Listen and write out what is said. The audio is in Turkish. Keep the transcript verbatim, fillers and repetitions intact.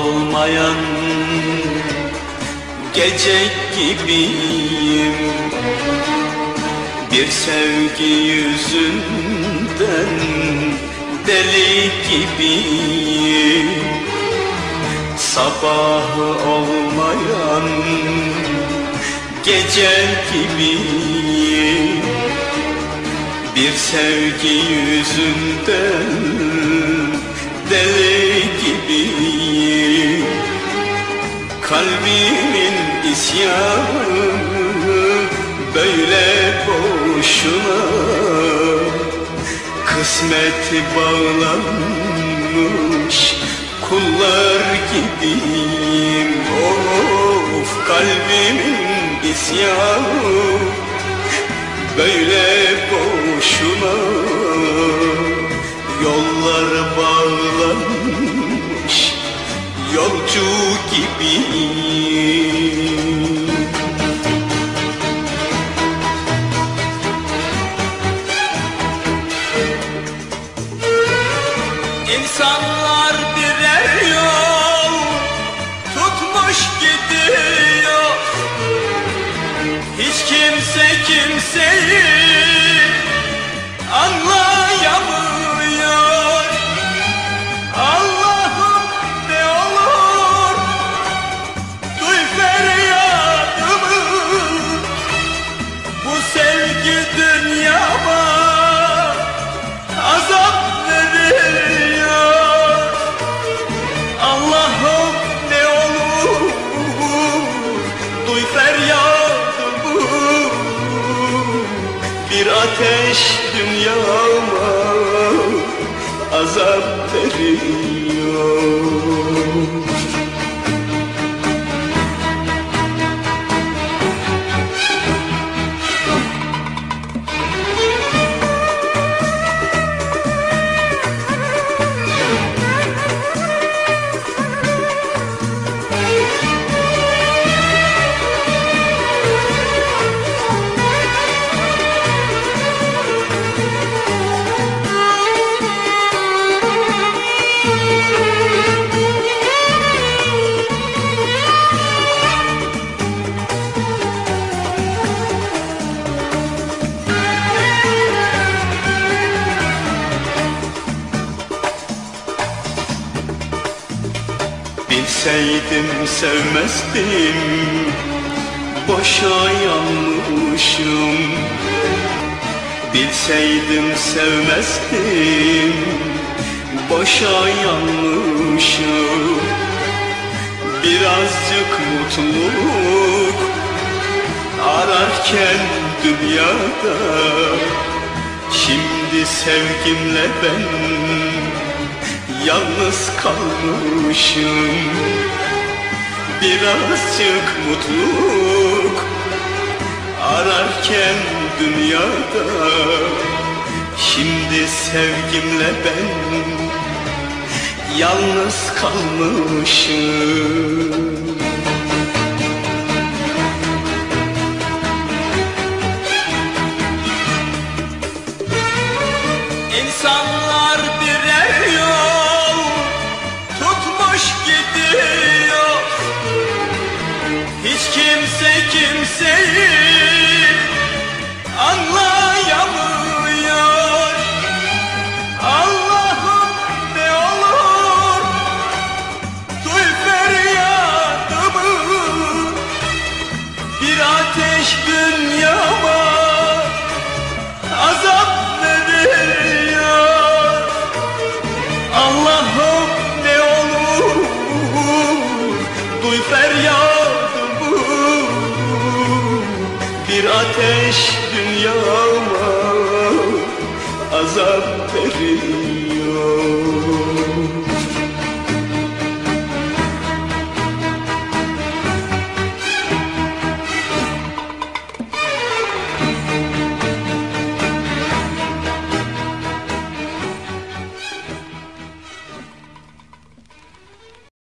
olmayan gece gibiyim. Bir sevgi yüzünden deli gibiyim. Sabahı olmayan gece gibiyim. Bir sevgi yüzünden deli gibiyim. Kalbimin isyanı böyle boşuna, kısmeti bağlanmış kullar gibiyim. Of, kalbimin isyanı böyle boşuna, yollar bağlanmış yolcu gibiyim. İnsanlar birer yol tutmuş gidiyor. Hiç kimse kimseyi anlayamıyor. Allah'ım ne olur duy feryadımı. Bu sevgi dünyama azap veriyor. Allah'ım ne olur duy feryadımı. Bir ateş dünyama azap veriyor. Bilseydim sevmezdim, boşa yanmışım. Bilseydim sevmezdim, boşa yanmışım. Birazcık mutluluk ararken dünyada, şimdi sevgimle ben yalnız kalmışım. Birazcık mutluluk ararken dünyada, şimdi sevgimle ben yalnız kalmışım. İnsanlar birer yol tutmuş gidiyor. Hiç kimse kimseyi anlayamıyor. Allah'ım ne olur duy feryadımı. Bir ateş dünyama azap veriyor. Allah'ım ne olur duy feryadımı. Bir ateş dünyama azap veriyor.